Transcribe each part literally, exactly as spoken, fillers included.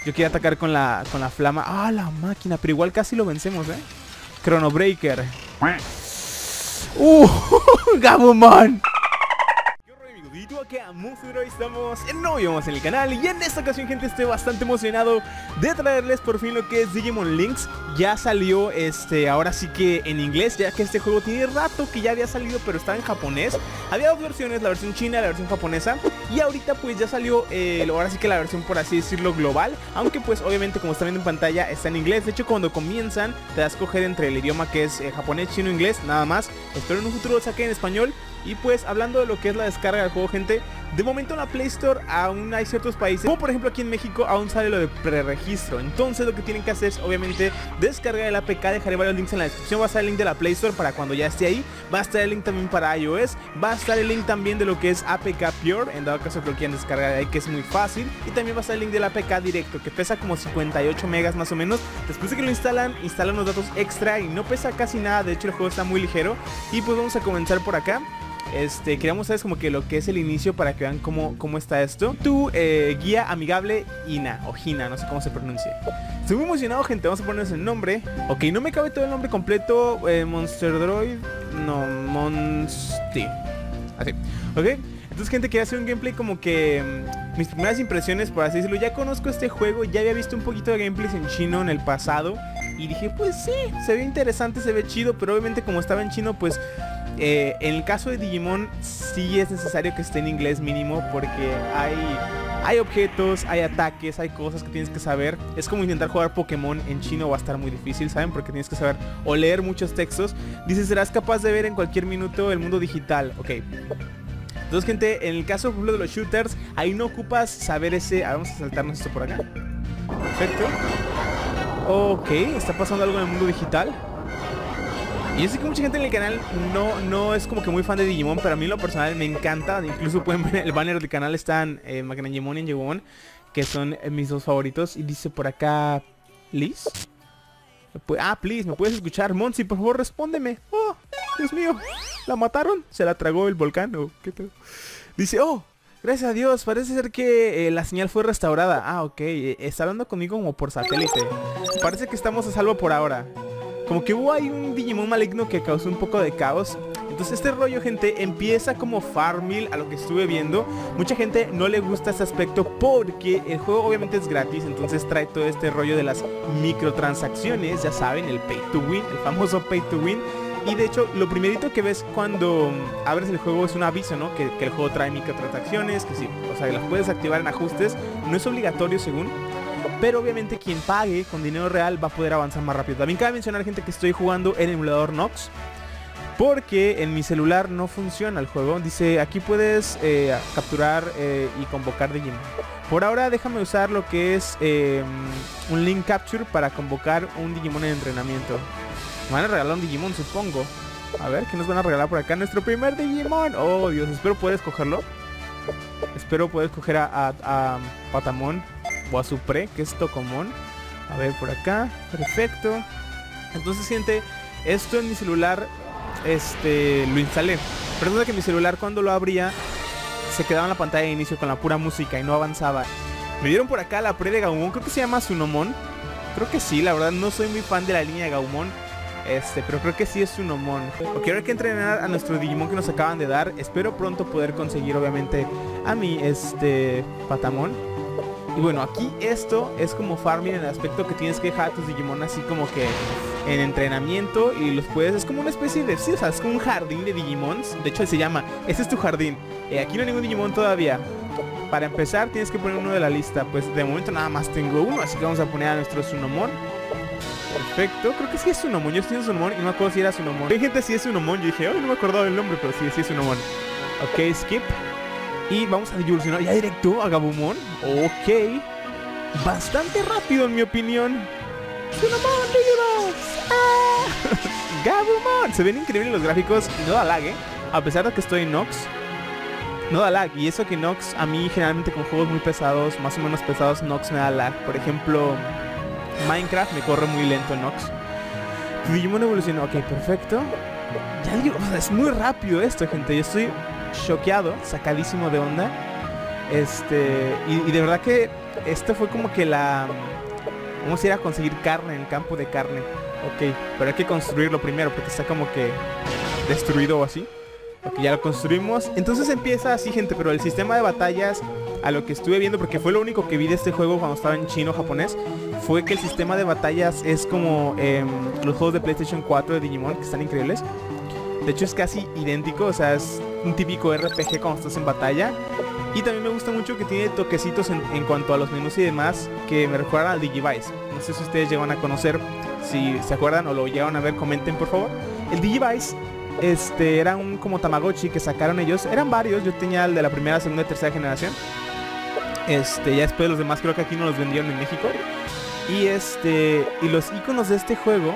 Yo quería atacar con la, con la flama. Ah, la máquina, pero igual casi lo vencemos, ¿eh? Chrono Breaker. Uh, Gabumon. Y tú acá, Monstruo, estamos en nuevo vamos en el canal. Y en esta ocasión, gente, estoy bastante emocionado de traerles por fin lo que es Digimon Links. Ya salió, este, ahora sí que en inglés, ya que este juego tiene rato que ya había salido, pero estaba en japonés. Había dos versiones, la versión china y la versión japonesa. Y ahorita pues ya salió, eh, ahora sí que la versión, por así decirlo, global. Aunque pues obviamente, como están viendo en pantalla, está en inglés. De hecho, cuando comienzan, te das a escoger entre el idioma que es eh, japonés, chino, inglés, nada más. Espero en un futuro lo saquen en español. Y pues hablando de lo que es la descarga del juego, gente, de momento en la Play Store aún hay ciertos países, como por ejemplo aquí en México, aún sale lo de preregistro. Entonces lo que tienen que hacer es obviamente descargar el A P K. Dejaré varios links en la descripción. Va a estar el link de la Play Store para cuando ya esté ahí. Va a estar el link también para iOS. Va a estar el link también de lo que es A P K Pure, en dado caso que lo quieran descargar ahí, que es muy fácil. Y también va a estar el link del A P K directo, que pesa como cincuenta y ocho megas más o menos. Después de que lo instalan, instalan los datos extra y no pesa casi nada. De hecho el juego está muy ligero. Y pues vamos a comenzar por acá. Este, queríamos saber como que lo que es el inicio para que vean cómo, cómo está esto. Tu eh, guía amigable Ina o Hina, no sé cómo se pronuncia. Estoy muy emocionado, gente, vamos a ponernos el nombre. Ok, no me cabe todo el nombre completo. eh, Monster Droid. No, Monster. Así, ok. Entonces, gente, quería hacer un gameplay como que mmm, mis primeras impresiones, por así decirlo. Ya conozco este juego, ya había visto un poquito de gameplays en chino en el pasado. Y dije, pues sí, se ve interesante, se ve chido. Pero obviamente como estaba en chino, pues... Eh, en el caso de Digimon sí es necesario que esté en inglés mínimo, porque hay, hay objetos, hay ataques, hay cosas que tienes que saber. Es como intentar jugar Pokémon en chino, va a estar muy difícil, ¿saben? Porque tienes que saber o leer muchos textos. Dice, serás capaz de ver en cualquier minuto el mundo digital. Ok. Entonces, gente, en el caso por ejemplo de los shooters, ahí no ocupas saber ese... Ah, vamos a saltarnos esto por acá. Perfecto. Ok, está pasando algo en el mundo digital. Y yo sé que mucha gente en el canal no, no es como que muy fan de Digimon, pero a mí en lo personal me encanta. Incluso pueden ver el banner del canal, están eh, Magnanimon y Angemon, que son eh, mis dos favoritos. Y dice por acá, Liz. Ah, please, ¿me puedes escuchar? Monsi, por favor, respóndeme. Oh, Dios mío, ¿la mataron? ¿Se la tragó el volcán? ¿O qué tal? Dice, oh, gracias a Dios, parece ser que eh, la señal fue restaurada. Ah, ok, eh, está hablando conmigo como por satélite. Parece que estamos a salvo por ahora. Como que hubo ahí un Digimon maligno que causó un poco de caos. Entonces este rollo, gente, empieza como Farmville, a lo que estuve viendo. Mucha gente no le gusta este aspecto porque el juego obviamente es gratis. Entonces trae todo este rollo de las microtransacciones. Ya saben, el pay to win, el famoso pay to win. Y de hecho, lo primerito que ves cuando abres el juego es un aviso, ¿no? Que, que el juego trae microtransacciones, que sí, o sea, las puedes activar en ajustes. No es obligatorio según, pero obviamente quien pague con dinero real va a poder avanzar más rápido. También cabe mencionar, gente, que estoy jugando en emulador Nox, porque en mi celular no funciona el juego. Dice, aquí puedes eh, capturar eh, y convocar Digimon. Por ahora déjame usar lo que es eh, un Link Capture para convocar un Digimon en entrenamiento. Me van a regalar un Digimon, supongo. A ver, ¿qué nos van a regalar por acá? Nuestro primer Digimon. Oh, Dios, espero poder escogerlo. Espero poder escoger a, a, a Patamon o a Supre, que es Tokomon. A ver, por acá, perfecto. Entonces, gente, esto en mi celular Este, lo instalé. Pero resulta que mi celular, cuando lo abría, se quedaba en la pantalla de inicio con la pura música y no avanzaba. Me dieron por acá la pre de Gabumon, creo que se llama Sunomon. Creo que sí, la verdad no soy muy fan de la línea de Gabumon, Este, pero creo que sí es Sunomon. Ok, ahora hay que entrenar a nuestro Digimon que nos acaban de dar. Espero pronto poder conseguir obviamente a mi este Patamon. Y bueno, aquí esto es como farming en el aspecto que tienes que dejar a tus Digimon así como que en entrenamiento y los puedes, es como una especie de, sí, o sea, es como un jardín de Digimons. De hecho se llama, este es tu jardín. eh, Aquí no hay ningún Digimon todavía. Para empezar tienes que poner uno de la lista. Pues de momento nada más tengo uno, así que vamos a poner a nuestro Sunomon. Perfecto, creo que sí es Sunomon. Yo estoy en Sunomon y no me acuerdo si era Sunomon. Hay gente, sí es Sunomon. Yo dije, oh, no me acordaba del nombre, pero sí, sí es Sunomon. Ok, skip. Y vamos a evolucionar ya directo a Gabumon. Ok. Bastante rápido en mi opinión. Sunomon, Digimon. ¡Ah! Gabumon. Se ven increíbles los gráficos y no da lag, ¿eh? A pesar de que estoy en Nox, no da lag. Y eso que Nox, a mí generalmente con juegos muy pesados, más o menos pesados, Nox me da lag. Por ejemplo, Minecraft me corre muy lento en Nox. Digimon evolucionó. Ok, perfecto. Ya digo, o sea, es muy rápido esto, gente. Yo estoy choqueado, sacadísimo de onda. Este, y, y de verdad que esto fue como que la... Vamos a ir a conseguir carne en el campo de carne. Ok, pero hay que construirlo primero porque está como que destruido o así. Ok, ya lo construimos. Entonces empieza así, gente, pero el sistema de batallas, a lo que estuve viendo, porque fue lo único que vi de este juego cuando estaba en chino japonés, fue que el sistema de batallas es como eh, los juegos de PlayStation cuatro de Digimon, que están increíbles. De hecho es casi idéntico, o sea, es un típico R P G cuando estás en batalla. Y también me gusta mucho que tiene toquecitos en, en cuanto a los menús y demás que me recuerdan al Digivice. No sé si ustedes llegan a conocer, si se acuerdan o lo llegan a ver, comenten por favor. El Digivice este, era un como Tamagotchi que sacaron ellos. Eran varios, yo tenía el de la primera, segunda y tercera generación. Este, ya después los demás creo que aquí no los vendieron en México. Y este, y los iconos de este juego,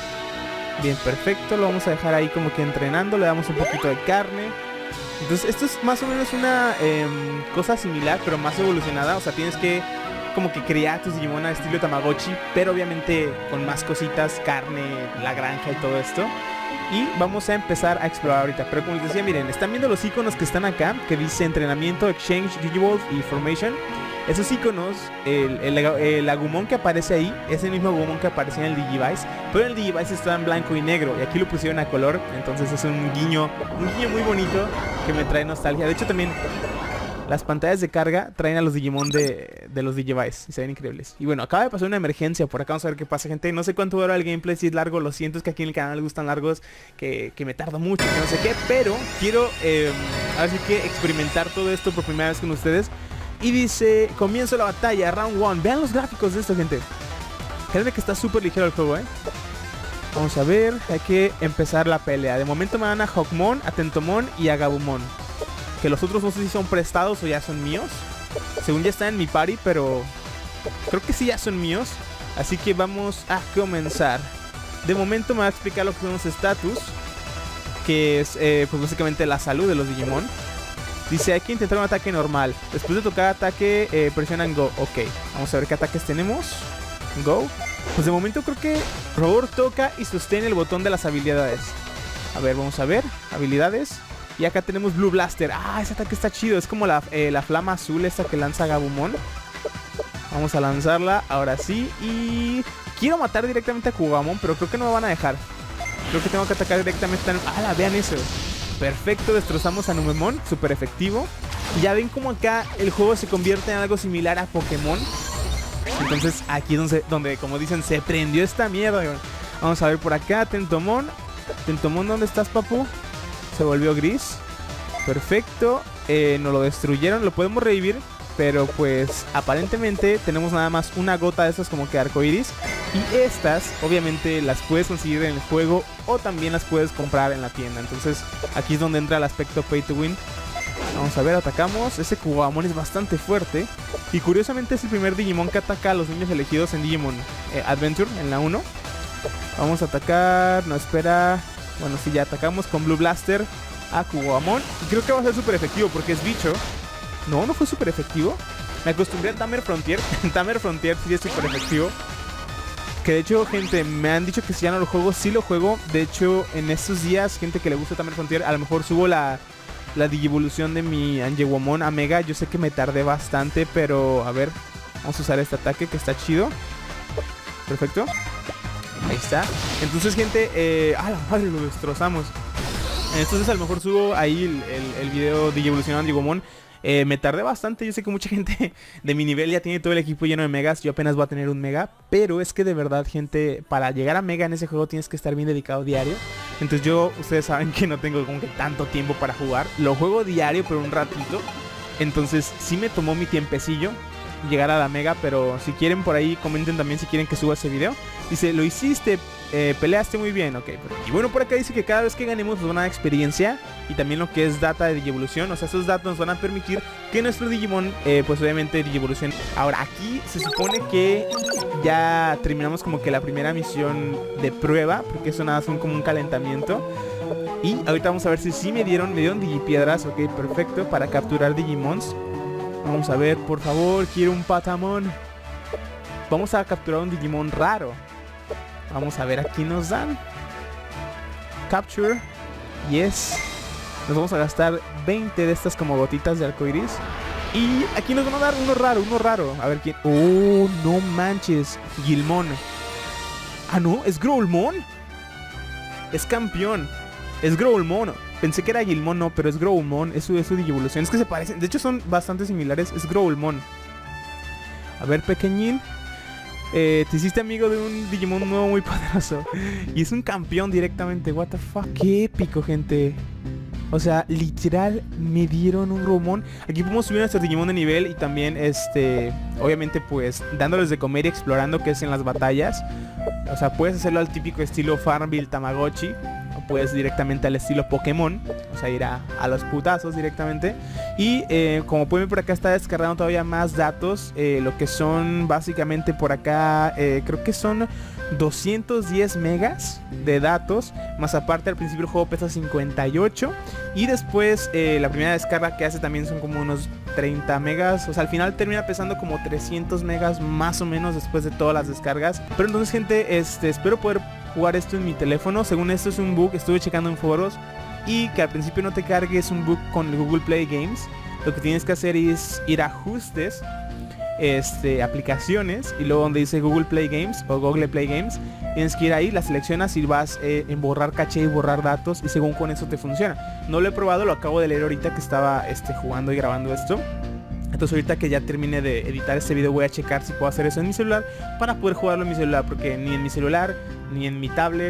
bien, perfecto, lo vamos a dejar ahí como que entrenando, le damos un poquito de carne. Entonces esto es más o menos una eh, cosa similar, pero más evolucionada. O sea, tienes que como que criar tus Digimon a estilo Tamagotchi, pero obviamente con más cositas, carne, la granja y todo esto. Y vamos a empezar a explorar ahorita. Pero como les decía, miren, están viendo los iconos que están acá, que dice entrenamiento, exchange, Digivolve y formation. Esos iconos, el, el, el Agumon que aparece ahí es el mismo Agumon que aparecía en el Digivice, pero el Digivice está en blanco y negro y aquí lo pusieron a color. Entonces es un guiño, un guiño muy bonito que me trae nostalgia. De hecho también las pantallas de carga traen a los Digimon de, de los Digivice y se ven increíbles. Y bueno, acaba de pasar una emergencia por acá, vamos a ver qué pasa, gente. No sé cuánto dura el gameplay, si es largo, lo siento, es que aquí en el canal les gustan largos, que, que me tardo mucho, que no sé qué, pero quiero eh, así que experimentar todo esto por primera vez con ustedes. Y dice, comienzo la batalla, round one. Vean los gráficos de esto, gente. Créanme que está súper ligero el juego, eh. Vamos a ver, hay que empezar la pelea. De momento me dan a Hawkmon, a Tentomon y a Gabumon. Que los otros no sé si son prestados o ya son míos. Según ya están en mi party, pero creo que sí ya son míos. Así que vamos a comenzar. De momento me va a explicar lo que son los status, que es eh, pues básicamente la salud de los Digimon. Dice, hay que intentar un ataque normal. Después de tocar ataque, eh, presionan Go. Ok, vamos a ver qué ataques tenemos. Go. Pues de momento creo que Robor toca y sostiene el botón de las habilidades. A ver, vamos a ver. Habilidades. Y acá tenemos Blue Blaster. Ah, ese ataque está chido. Es como la, eh, la flama azul esta que lanza Gabumon. Vamos a lanzarla, ahora sí. Y quiero matar directamente a Kugamon, pero creo que no me van a dejar. Creo que tengo que atacar directamente a... ¡Ah, vean eso! Perfecto, destrozamos a Numemon, súper efectivo. Y ya ven como acá el juego se convierte en algo similar a Pokémon. Entonces aquí es donde, donde, como dicen, se prendió esta mierda. Vamos a ver por acá, Tentomon. Tentomon, ¿dónde estás, papu? Se volvió gris. Perfecto, eh, nos lo destruyeron, lo podemos revivir. Pero pues aparentemente tenemos nada más una gota de esas como que arcoiris. Y estas obviamente las puedes conseguir en el juego o también las puedes comprar en la tienda. Entonces aquí es donde entra el aspecto pay to win. Vamos a ver, atacamos. Ese Kugamon es bastante fuerte. Y curiosamente es el primer Digimon que ataca a los niños elegidos en Digimon eh, Adventure, en la uno. Vamos a atacar, no espera. Bueno, sí, ya atacamos con Blue Blaster a Kugamon. Y creo que va a ser súper efectivo porque es bicho. No, no fue súper efectivo. Me acostumbré a Tamer Frontier. Tamer Frontier sí es súper efectivo. Que de hecho, gente, me han dicho que si ya no lo juego, sí lo juego. De hecho, en estos días, gente que le gusta Tamer Frontier, a lo mejor subo la, la Digivolución de mi Angewomon a Mega. Yo sé que me tardé bastante, pero a ver, vamos a usar este ataque que está chido. Perfecto. Ahí está. Entonces, gente, eh... ¡ah, la madre! Lo destrozamos. Entonces a lo mejor subo ahí el, el, el video Digivolución Angewomon. Eh, me tardé bastante, yo sé que mucha gente de mi nivel ya tiene todo el equipo lleno de megas. Yo apenas voy a tener un mega, pero es que de verdad, gente, para llegar a mega en ese juego tienes que estar bien dedicado diario. Entonces yo, ustedes saben que no tengo como que tanto tiempo para jugar. Lo juego diario, pero un ratito. Entonces sí me tomó mi tiempecillo llegar a la mega, pero si quieren por ahí comenten también si quieren que suba ese video. Dice, lo hiciste, eh, peleaste muy bien, ok. Y bueno, por acá dice que cada vez que ganemos nos van a dar experiencia y también lo que es data de Digivolución. O sea, esos datos nos van a permitir que nuestro Digimon, eh, pues obviamente Digivolución. Ahora, aquí se supone que ya terminamos como que la primera misión de prueba, porque eso nada, son como un calentamiento. Y ahorita vamos a ver si sí me dieron, me dieron Digipiedras, ok, perfecto, para capturar Digimons. Vamos a ver, por favor, quiero un Patamon. Vamos a capturar un Digimon raro. Vamos a ver, aquí nos dan Capture. Yes. Nos vamos a gastar veinte de estas como gotitas de arcoiris. Y aquí nos van a dar uno raro, uno raro. A ver quién. Oh, no manches. Gilmon. Ah, no, es Growlmon. Es campeón. Es Growlmon. Pensé que era Gilmon, no, pero es Growlmon. Es su, es su Digivolución. Es que se parecen. De hecho, son bastante similares. Es Growlmon. A ver, pequeñín. Eh, te hiciste amigo de un Digimon nuevo muy poderoso. Y es un campeón directamente. What the fuck. Qué épico, gente. O sea, literal me dieron un Growlmon. Aquí podemos subir a nuestro Digimon de nivel. Y también, este, obviamente pues dándoles de comer y explorando, que es en las batallas. O sea, puedes hacerlo al típico estilo Farmville Tamagotchi, o puedes directamente al estilo Pokémon. O sea, ir a, a los putazos directamente. Y eh, como pueden ver, por acá está descargando todavía más datos. eh, Lo que son básicamente por acá, eh, creo que son doscientos diez megas de datos. Más aparte, al principio el juego pesa cincuenta y ocho. Y después eh, la primera descarga que hace también son como unos treinta megas. O sea, al final termina pesando como trescientos megas más o menos después de todas las descargas. Pero entonces, gente, este, espero poder jugar esto en mi teléfono. Según esto es un bug, estuve checando en foros. Y que al principio no te cargues un bug con Google Play Games. Lo que tienes que hacer es ir a ajustes, este, aplicaciones, y luego donde dice Google Play Games o Google Play Games, tienes que ir ahí, la seleccionas y vas eh, en borrar caché y borrar datos, y según con eso te funciona. No lo he probado, lo acabo de leer ahorita que estaba este, jugando y grabando esto. Entonces ahorita que ya termine de editar este video voy a checar si puedo hacer eso en mi celular para poder jugarlo en mi celular, porque ni en mi celular, ni en mi tablet,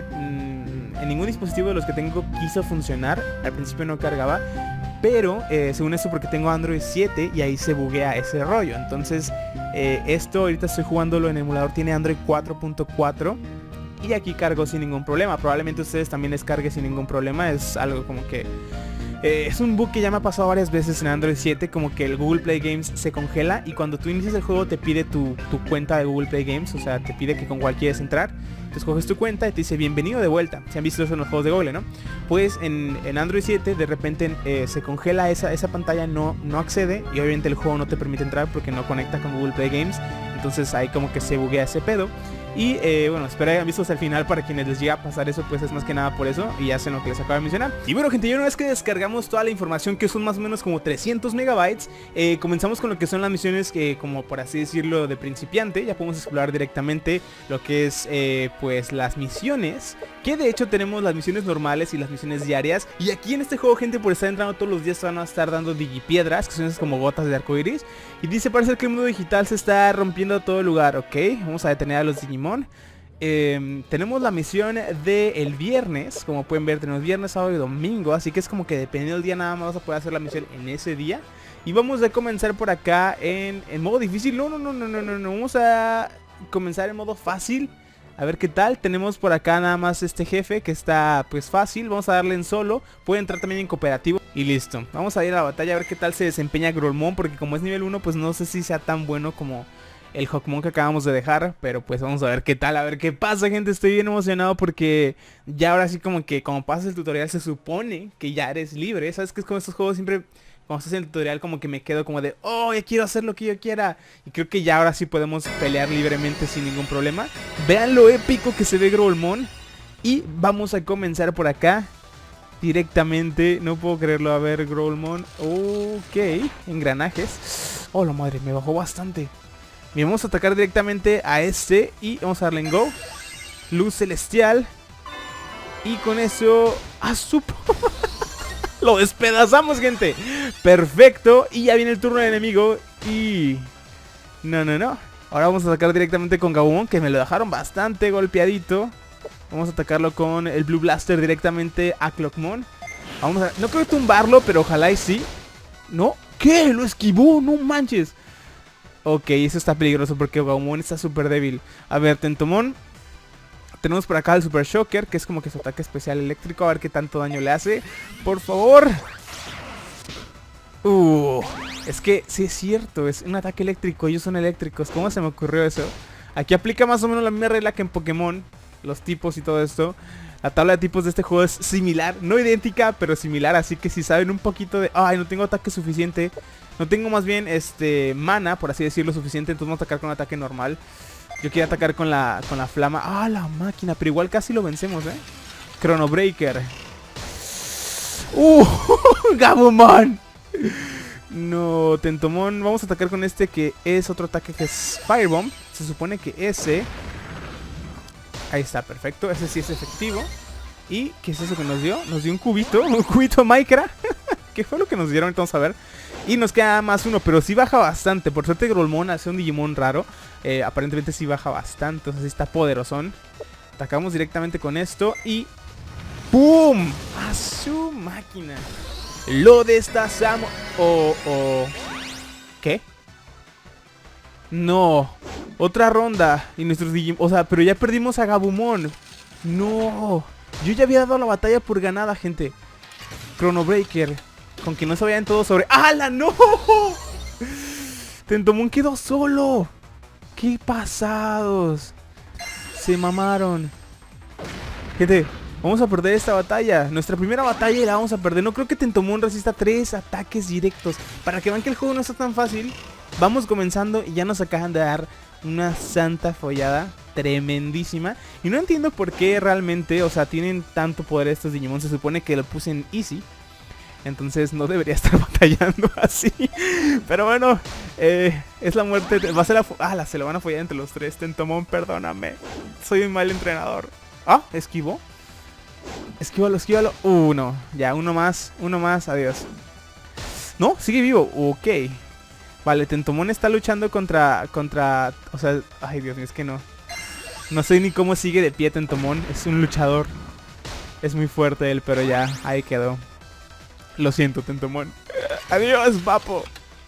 en ningún dispositivo de los que tengo quiso funcionar. Al principio no cargaba, pero eh, según esto porque tengo Android siete y ahí se buguea ese rollo. Entonces eh, esto ahorita estoy jugándolo en emulador, tiene Android cuatro punto cuatro y aquí cargó sin ningún problema. Probablemente ustedes también les cargue sin ningún problema. Es algo como que eh, es un bug que ya me ha pasado varias veces en Android siete, como que el Google Play Games se congela y cuando tú inicias el juego te pide tu, tu cuenta de Google Play Games. O sea, te pide que con cuál quieres entrar. Entonces coges tu cuenta y te dice bienvenido de vuelta. Si han visto eso en los juegos de Google, ¿no? Pues en, en Android siete de repente eh, se congela esa, esa pantalla, no, no accede. Y obviamente el juego no te permite entrar porque no conecta con Google Play Games. Entonces ahí como que se buguea ese pedo. Y eh, bueno, espero hayan visto hasta el final. Para quienes les llega a pasar eso, pues es más que nada por eso. Y hacen lo que les acabo de mencionar. Y bueno, gente, ya una vez que descargamos toda la información, que son más o menos como trescientos megabytes, eh, comenzamos con lo que son las misiones, que como por así decirlo de principiante. Ya podemos explorar directamente lo que es eh, pues las misiones, que de hecho tenemos las misiones normales y las misiones diarias. Y aquí en este juego, gente, por estar entrando todos los días, van a estar dando digipiedras, que son esas como gotas de arcoiris. Y dice, parece que el mundo digital se está rompiendo a todo lugar. Ok, vamos a detener a los Digimon. Eh, tenemos la misión del viernes. Como pueden ver, tenemos viernes, sábado y domingo. Así que es como que dependiendo del día nada más vas a poder hacer la misión en ese día. Y vamos a comenzar por acá en, en modo difícil. No, no, no, no, no, no, no. Vamos a comenzar en modo fácil. A ver qué tal. Tenemos por acá nada más este jefe que está pues fácil. Vamos a darle en solo. Puede entrar también en cooperativo. Y listo. Vamos a ir a la batalla a ver qué tal se desempeña Growlmon. Porque como es nivel uno, pues no sé si sea tan bueno como el Hawkmon que acabamos de dejar. Pero pues vamos a ver qué tal, a ver qué pasa, gente. Estoy bien emocionado porque ya ahora sí como que como pasas el tutorial se supone que ya eres libre. ¿Sabes qué? Es como estos juegos siempre, cuando estás en el tutorial, como que me quedo como de oh, ya quiero hacer lo que yo quiera. Y creo que ya ahora sí podemos pelear libremente sin ningún problema. Vean lo épico que se ve Growlmon. Y vamos a comenzar por acá directamente. No puedo creerlo. A ver, Growlmon. Ok, engranajes. Oh, la madre, me bajó bastante. Bien, vamos a atacar directamente a este y vamos a darle en go. Luz celestial. Y con eso... ¡Ah, supo! Lo despedazamos, gente. Perfecto. Y ya viene el turno del enemigo. Y... No, no, no. Ahora vamos a atacar directamente con Gabumon, que me lo dejaron bastante golpeadito. Vamos a atacarlo con el Blue Blaster directamente a Clockmon. Vamos a... No creo tumbarlo, pero ojalá y sí. ¿No? ¿Qué? Lo esquivó, no manches. Ok, eso está peligroso porque Gabumon está súper débil. A ver, Tentomon. Tenemos por acá el Super Shocker, que es como que su ataque especial eléctrico. A ver qué tanto daño le hace. Por favor. Uh, es que sí es cierto, es un ataque eléctrico. Ellos son eléctricos. ¿Cómo se me ocurrió eso? Aquí aplica más o menos la misma regla que en Pokémon. Los tipos y todo esto. La tabla de tipos de este juego es similar. No idéntica, pero similar. Así que si saben un poquito de... Ay, no tengo ataque suficiente. No tengo más bien este mana, por así decirlo, suficiente. Entonces vamos a atacar con un ataque normal. Yo quiero atacar con la, con la flama. Ah, la máquina, pero igual casi lo vencemos, eh. Chrono Breaker. Uh, Gabumon. No, Tentomon, vamos a atacar con este que es otro ataque que es Firebomb. Se supone que ese... Ahí está, perfecto, ese sí es efectivo. ¿Y qué es eso que nos dio? Nos dio un cubito, un cubito Minecraft. ¿Qué fue lo que nos dieron? Vamos a ver. Y nos queda más uno, pero sí baja bastante. Por suerte Grolmon hace un Digimon raro. eh, Aparentemente sí baja bastante, entonces sí está poderosón. Atacamos directamente con esto y... ¡pum! ¡A su máquina! Lo destazamos. Oh, oh. ¿Qué? No. Otra ronda. Y nuestros Digimon... O sea, pero ya perdimos a Gabumon. No. Yo ya había dado la batalla por ganada, gente. Chrono Breaker. Con que no se vayan todos sobre... ¡Hala, no! Tentomon quedó solo. ¡Qué pasados! Se mamaron. Gente... Vamos a perder esta batalla. Nuestra primera batalla la vamos a perder. No creo que Tentomon resista tres ataques directos. Para que vean que el juego no está tan fácil. Vamos comenzando y ya nos acaban de dar una santa follada tremendísima. Y no entiendo por qué realmente, o sea, tienen tanto poder estos Digimon. Se supone que lo puse en Easy. Entonces no debería estar batallando así. Pero bueno, eh, es la muerte. Va a ser la... Ah, se lo van a follar entre los tres. Tentomon, perdóname. Soy un mal entrenador. Ah, esquivó. Esquívalo, esquívalo. Uh, no. Ya, uno más. Uno más. Adiós. No, sigue vivo. Ok. Vale, Tentomon está luchando contra... Contra... O sea... Ay, Dios mío, es que no. No sé ni cómo sigue de pie Tentomon. Es un luchador. Es muy fuerte él, pero ya. Ahí quedó. Lo siento, Tentomon. Adiós, papo.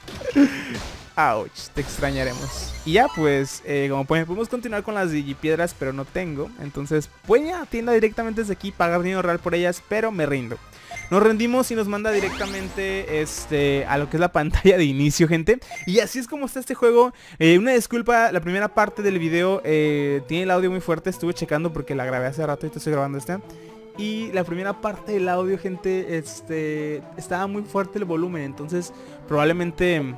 Ouch, te extrañaremos. Y ya pues, eh, como pueden, podemos continuar con las Digipiedras, pero no tengo. Entonces voy a la tienda directamente desde aquí, pagar dinero real por ellas, pero me rindo. Nos rendimos y nos manda directamente este, a lo que es la pantalla de inicio, gente. Y así es como está este juego. eh, Una disculpa, la primera parte del video eh, tiene el audio muy fuerte. Estuve checando porque la grabé hace rato y te estoy grabando esta. Y la primera parte del audio, gente, este, estaba muy fuerte el volumen. Entonces probablemente...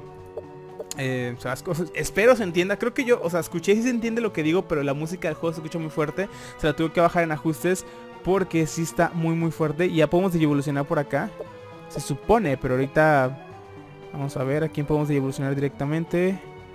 Eh, o sea, las cosas, espero se entienda. Creo que yo, o sea, escuché si se entiende lo que digo, pero la música del juego se escucha muy fuerte. Se la tuve que bajar en ajustes porque sí está muy muy fuerte. Y ya podemos evolucionar por acá, se supone, pero ahorita vamos a ver a quién podemos evolucionar directamente.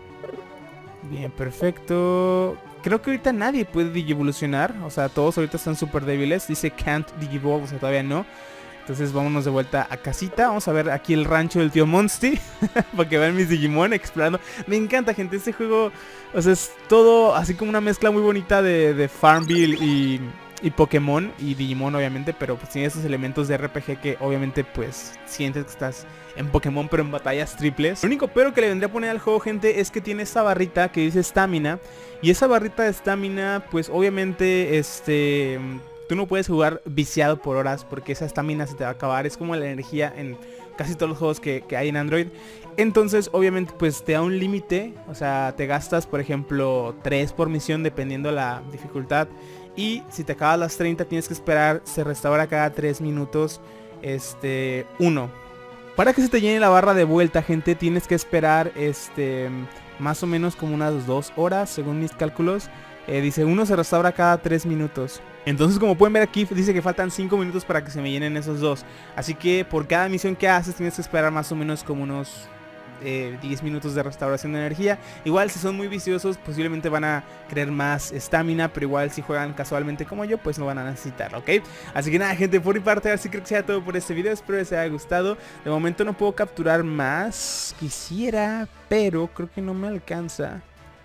Bien, perfecto. Creo que ahorita nadie puede evolucionar. O sea, todos ahorita están súper débiles. Dice can't digivolve, o sea, todavía no. Entonces vámonos de vuelta a casita. Vamos a ver aquí el rancho del tío Monty. Para que vean mis Digimon explorando. Me encanta, gente, este juego. O sea, es todo así como una mezcla muy bonita de, de Farmville y, y Pokémon. Y Digimon obviamente, pero pues tiene esos elementos de R P G que obviamente pues sientes que estás en Pokémon, pero en batallas triples. Lo único pero que le vendría a poner al juego, gente, es que tiene esta barrita que dice Stamina. Y esa barrita de Stamina pues obviamente este... tú no puedes jugar viciado por horas porque esa estamina se te va a acabar. Es como la energía en casi todos los juegos que, que hay en Android. Entonces obviamente pues te da un límite. O sea, te gastas por ejemplo tres por misión dependiendo la dificultad. Y si te acabas las treinta tienes que esperar. Se restaura cada tres minutos este uno. Para que se te llene la barra de vuelta, gente, tienes que esperar este más o menos como unas dos horas según mis cálculos. Eh, dice uno se restaura cada tres minutos. Entonces como pueden ver aquí dice que faltan cinco minutos para que se me llenen esos dos. Así que por cada misión que haces tienes que esperar más o menos como unos eh, diez minutos de restauración de energía. Igual si son muy viciosos posiblemente van a querer más estamina, pero igual si juegan casualmente como yo pues no van a necesitar, ¿ok? Así que nada, gente, por mi parte así creo que sea todo por este video. Espero les haya gustado. De momento no puedo capturar más. Quisiera, pero creo que no me alcanza.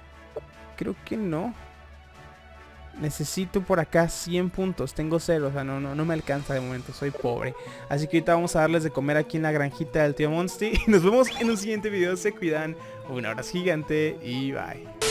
Creo que no. Necesito por acá cien puntos. Tengo cero, o sea, no, no, no me alcanza de momento. Soy pobre. Así que ahorita vamos a darles de comer aquí en la granjita del tío Monty. Y nos vemos en un siguiente video. Se cuidan. Un abrazo gigante y bye.